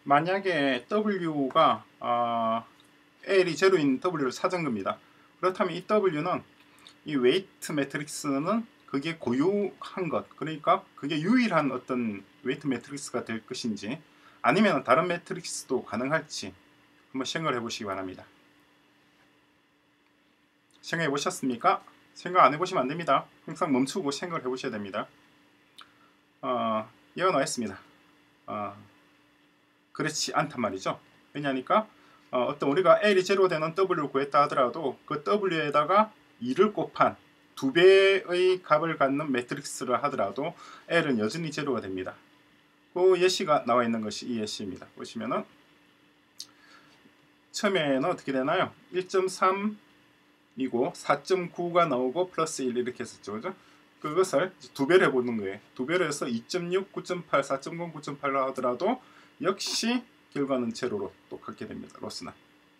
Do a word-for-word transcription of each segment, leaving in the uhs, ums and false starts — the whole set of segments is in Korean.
만약에 W가 어, L이 제로인 W를 찾은 겁니다. 그렇다면 이 W는 이 웨이트 매트릭스는 그게 고유한 것, 그러니까 그게 유일한 어떤 웨이트 매트릭스가 될 것인지 아니면 다른 매트릭스도 가능할지 한번 생각을 해보시기 바랍니다. 생각해 보셨습니까? 생각 안 해보시면 안 됩니다. 항상 멈추고 생각을 해보셔야 됩니다. 어, 이거 나왔습니다. 어, 그렇지 않단 말이죠. 왜냐하니까 어, 어떤 우리가 L이 제로 되는 W를 구했다 하더라도 그 W에다가 이를 곱한 두 배의 값을 갖는 매트릭스를 하더라도 L은 여전히 제로가 됩니다. 그 예시가 나와 있는 것이 이 예시입니다. 보시면은 처음에는 어떻게 되나요? 일 점 삼이고 사 점 구가 나오고 플러스 일 이렇게 했었죠. 그죠? 그것을 두 배를 해보는 거예요. 두 배를 해서 이 점 육, 구 점 팔, 사 점 공, 구 점 팔로 하더라도 역시 결과는 제로로 똑같게 됩니다. 로스는.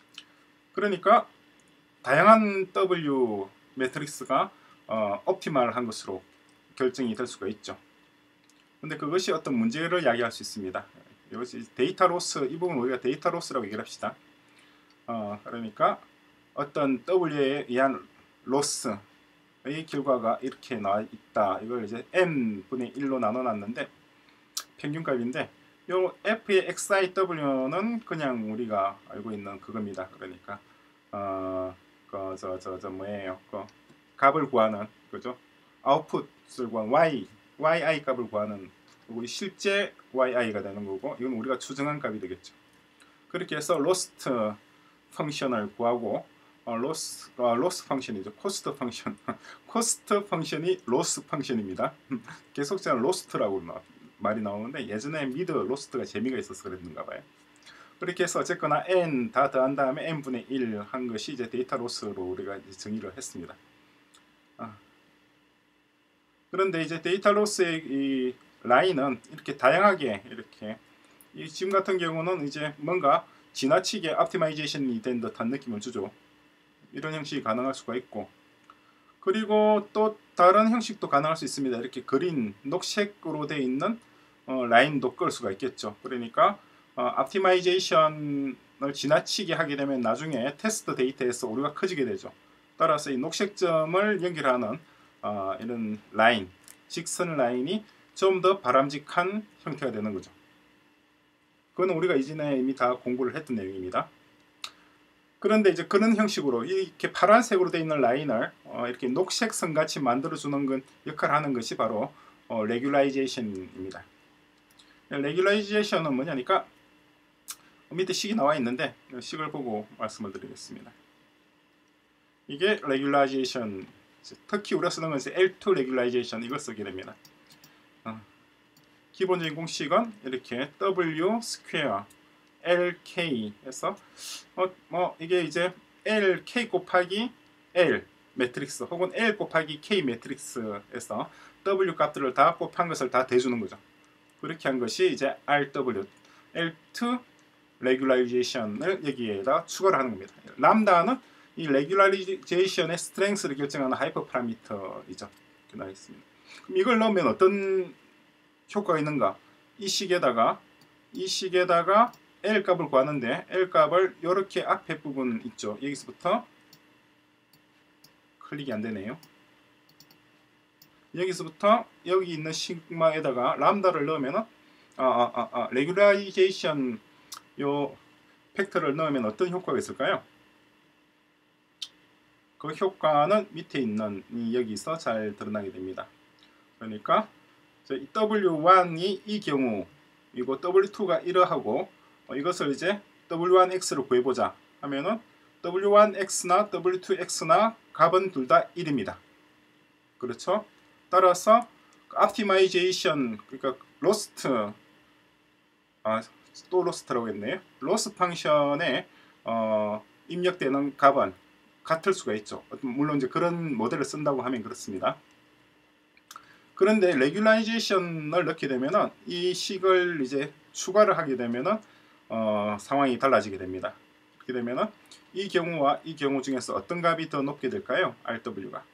그러니까 다양한 W 매트릭스가 어, 옵티멀한 것으로 결정이 될 수가 있죠. 근데 그것이 어떤 문제를 야기할 수 있습니다. 이것이 데이터 로스, 이 부분 우리가 데이터 로스라고 얘기를 합시다. 어, 그러니까 어떤 W에 의한 로스의 결과가 이렇게 나와 있다. 이걸 이제 n분의 일로 나눠놨는데 평균값인데 요 F의 엑스아이더블유는 그냥 우리가 알고 있는 그겁니다. 그러니까 어, 그 저 저 저 뭐예요? 그 값을 구하는 그죠? 아웃풋을 구한 y yi 값을 구하는 그리고 실제 yi가 되는 거고 이건 우리가 추정한 값이 되겠죠. 그렇게 해서 로스트 펑션을 구하고 어, 로스 어, 로스 펑션이죠. 코스트 펑션 코스트 펑션이 로스 펑션입니다. 계속 저는 로스트라고 말이 나오는데 예전에 미드 로스트가 재미가 있어서 그랬는가 봐요. 그렇게 해서 어쨌거나 n 다 더한 다음에 n분의 일 한 것이 이제 데이터 로스로 우리가 이제 정의를 했습니다. 아. 그런데 이제 데이터 로스의 이 라인은 이렇게 다양하게 이렇게 이 지금 같은 경우는 이제 뭔가 지나치게 옵티마이제이션이 된 듯한 느낌을 주죠. 이런 형식이 가능할 수가 있고 그리고 또 다른 형식도 가능할 수 있습니다. 이렇게 그린 녹색으로 되어 있는 어, 라인도 끌 수가 있겠죠. 그러니까 어, 옵티마이제이션을 지나치게 하게 되면 나중에 테스트 데이터에서 오류가 커지게 되죠. 따라서 이 녹색점을 연결하는 어, 이런 라인, 직선 라인이 좀 더 바람직한 형태가 되는 거죠. 그건 우리가 이전에 이미 다 공부를 했던 내용입니다. 그런데 이제 그런 형식으로 이렇게 파란색으로 되어 있는 라인을 어, 이렇게 녹색 선같이 만들어주는 건 역할을 하는 것이 바로 어, 레귤라이제이션입니다. 레귤라이제이션은 뭐냐니까 밑에 식이 나와 있는데 식을 보고 말씀을 드리겠습니다. 이게 레귤라이제이션, 특히 우리가 쓰는 것은 엘 투 레귤라이제이션 이걸 쓰게 됩니다. 어, 기본적인 공식은 이렇게 W 스퀘어 엘케이에서 어, 뭐 이게 이제 엘케이 곱하기 L 매트릭스 혹은 L 곱하기 K 매트릭스에서 W 값들을 다 곱한 것을 다 대주는 거죠. 그렇게 한 것이 이제 알더블유 엘 투 레귤라이제이션을 여기에다 추가를 하는 겁니다. 람다는 이 레귤라이제이션의 스트렝스를 결정하는 하이퍼 파라미터이죠. 이렇게 나와 있습니다. 그럼 이걸 넣으면 어떤 효과가 있는가? 이 식에다가 이 식에다가 L 값을 구하는데 L 값을 이렇게 앞에 부분 있죠. 여기서부터 클릭이 안 되네요. 여기서부터 여기 있는 시그마에다가 람다를 넣으면은 아, 아, 아, 아, 레귤라이제이션 요 팩터를 넣으면 어떤 효과가 있을까요? 그 효과는 밑에 있는 여기서 잘 드러나게 됩니다. 그러니까 더블유 원이 이 경우 이거 더블유 투가 이러하고 어, 이것을 이제 더블유 원 엑스를 구해보자 하면은 더블유 원 엑스나 더블유 투 엑스나 값은 둘 다 일입니다. 그렇죠? 따라서 옵티마이제이션 그러니까 로스트 아, 또 로스트라고 했네요. 로스 펑션에 어, 입력되는 값은 같을 수가 있죠. 물론 이제 그런 모델을 쓴다고 하면 그렇습니다. 그런데 레귤라이제이션을 넣게 되면은 이 식을 이제 추가를 하게 되면은 어, 상황이 달라지게 됩니다. 그렇게 되면은 이 경우와 이 경우 중에서 어떤 값이 더 높게 될까요? 알더블유가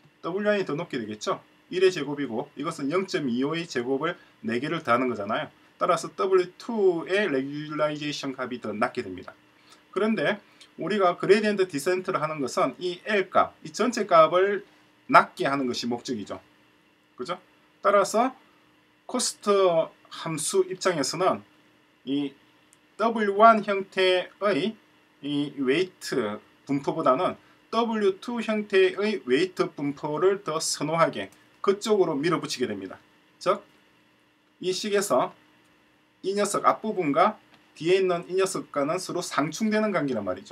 더블유원이 더 높게 되겠죠. 일의 제곱이고 이것은 영 점 이오의 제곱을 네 개를 더하는 거잖아요. 따라서 더블유 투의 레귤라이제이션 값이 더 낮게 됩니다. 그런데 우리가 그레디언트 디센트를 하는 것은 이 L 값, 이 전체 값을 낮게 하는 것이 목적이죠. 그죠? 따라서 코스트 함수 입장에서는 이 더블유 원 형태의 이 웨이트 분포보다는 더블유 투 형태의 웨이트 분포를 더 선호하게 그쪽으로 밀어붙이게 됩니다. 즉, 이 식에서 이 녀석 앞부분과 뒤에 있는 이 녀석과는 서로 상충되는 관계란 말이죠.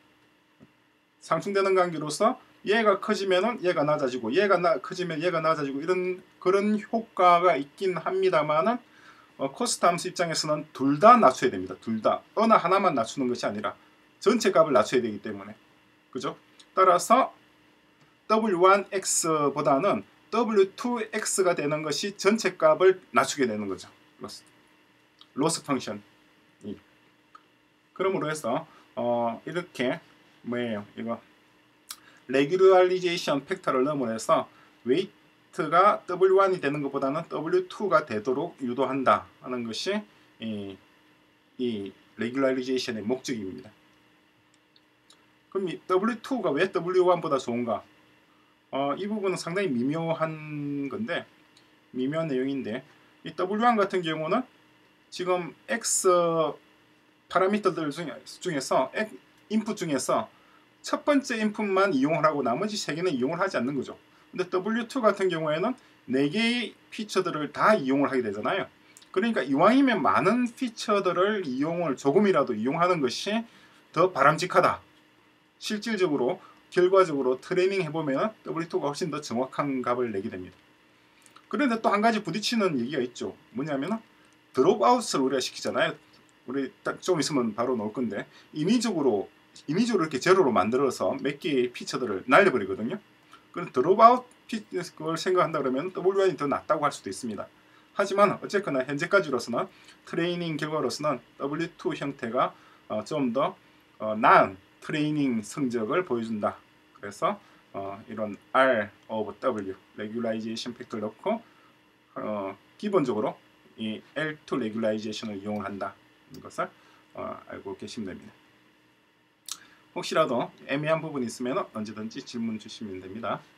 상충되는 관계로서 얘가 커지면은 얘가 낮아지고 얘가 나, 커지면 얘가 낮아지고 이런 그런 효과가 있긴 합니다만은 어, 코스트 함수 입장에서는 둘 다 낮춰야 됩니다. 둘 다. 어느 하나만 낮추는 것이 아니라 전체 값을 낮춰야 되기 때문에. 그죠? 따라서 더블유 원 엑스보다는 더블유 투 엑스가 되는 것이 전체 값을 낮추게 되는 거죠. 로스, 로스 펑션이. 그러므로 해서 어, 이렇게 뭐예요? 이거 레귤라이제이션 팩터를 넘어서 웨이트가 더블유 원이 되는 것보다는 더블유 투가 되도록 유도한다 하는 것이 이, 이 레귤라이제이션의 목적입니다. 그럼 이 더블유 투가 왜 더블유 원보다 좋은가? 어, 이 부분은 상당히 미묘한 건데 미묘한 내용인데 이 더블유 원 같은 경우는 지금 X 파라미터들 중에서 인풋 중에서 첫 번째 인풋만 이용을 하고 나머지 세 개는 이용을 하지 않는 거죠. 근데 더블유 투 같은 경우에는 네 개의 피처들을 다 이용을 하게 되잖아요. 그러니까 이왕이면 많은 피처들을 이용을 조금이라도 이용하는 것이 더 바람직하다. 실질적으로 결과적으로 트레이닝 해보면 더블유 투가 훨씬 더 정확한 값을 내게 됩니다. 그런데 또 한 가지 부딪히는 얘기가 있죠. 뭐냐면 드롭아웃을 우리가 시키잖아요. 우리 딱 좀 있으면 바로 나올 건데 인위적으로 인위적으로 이렇게 제로로 만들어서 몇 개의 피처들을 날려버리거든요. 그럼 드롭아웃 그걸 생각한다 그러면 더블유 원이 더 낫다고 할 수도 있습니다. 하지만 어쨌거나 현재까지로서는 트레이닝 결과로서는 더블유 투 형태가 어, 좀 더 어, 나은 트레이닝 성적을 보여준다. 그래서 어, 이런 R of W 레귤라이제이션 팩터를 넣고 어, 기본적으로 이 엘 투 레귤라이제이션을 이용을 한다. 것을 어, 알고 계시면 됩니다. 혹시라도 애매한 부분이 있으면 언제든지 질문 주시면 됩니다.